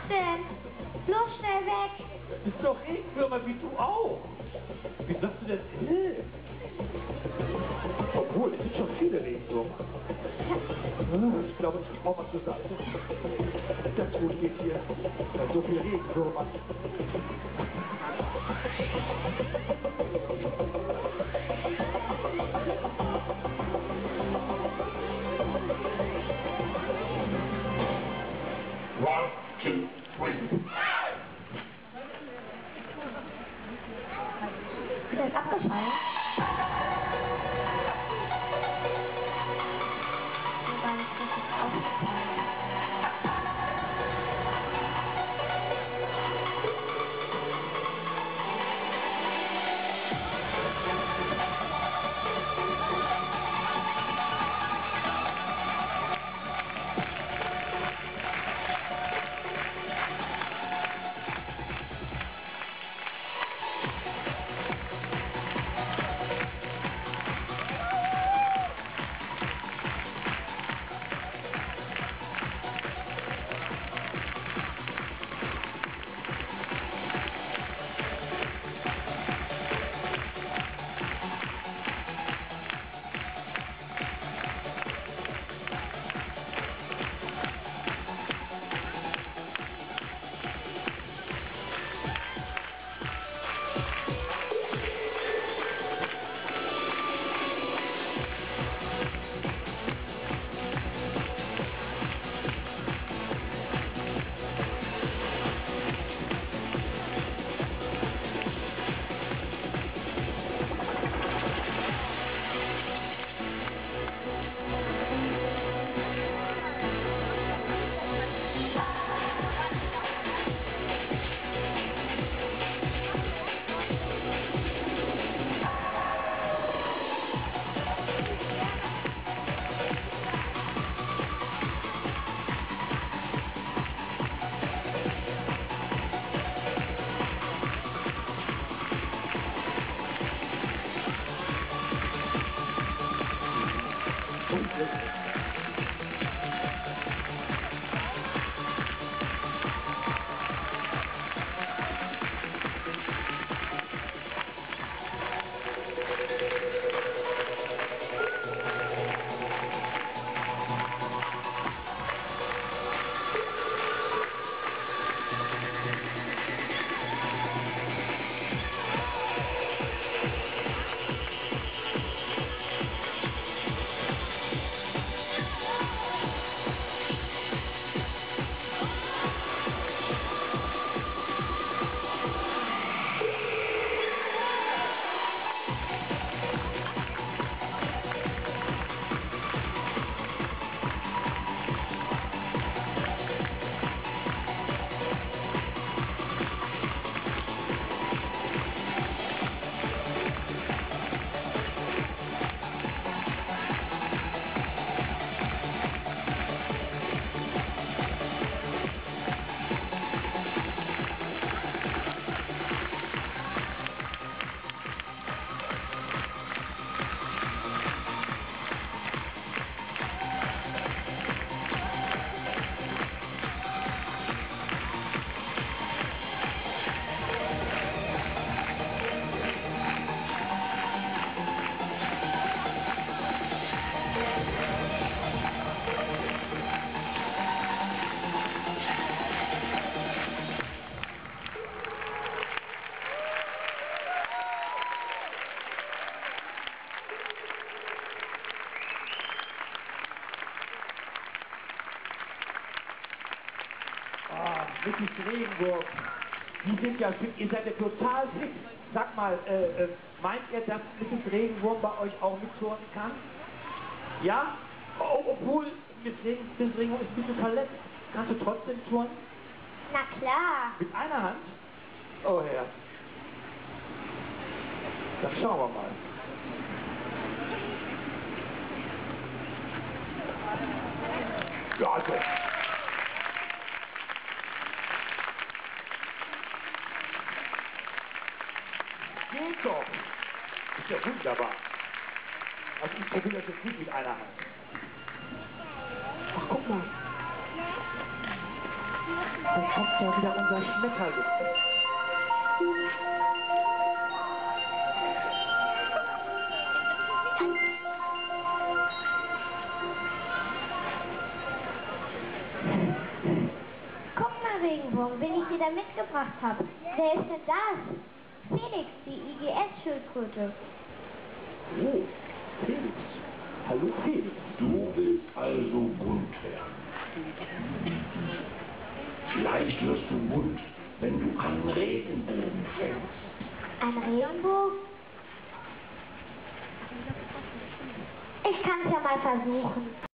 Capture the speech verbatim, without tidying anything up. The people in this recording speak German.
denn? Bloß schnell weg. Das ist doch Regenwürmer wie du auch. Wie sagst du denn Hilf? Obwohl, es sind schon viele Regenwürmer. Ich glaube, ich gehe auch mal zur Seite. Das gut geht hier. Bei so viel Regenwürmer. One, two, three. Der ist abgefallen. Mir war nicht richtig aufgefallen. Misses Regenwurm, die sind ja fit, ihr seid ja total fit. Sag mal, äh, äh, meint ihr, dass Misses Regenwurm bei euch auch mitturnen kann? Ja? Oh, obwohl Miss Regen, Miss Regenwurm ist ein bisschen verletzt. Kannst du trotzdem turnen? Na klar. Mit einer Hand? Oh Herr. Dann schauen wir mal. Ja, also. Geht doch. Ist ja wunderbar. Also ich probiere das jetzt nicht mit einer Hand. Ach, guck mal. Da kommt ja wieder unser Schmetterling. Guck mal, Regenbogen, wen ich dir da mitgebracht habe. Wer ist denn das? Felix, die I G S-Schildkröte. Oh, Felix. Hallo Felix. Du willst also bunt werden. Vielleicht wirst du bunt, wenn du an Regenbogen fängst. Ein Regenbogen? Ich kann es ja mal versuchen.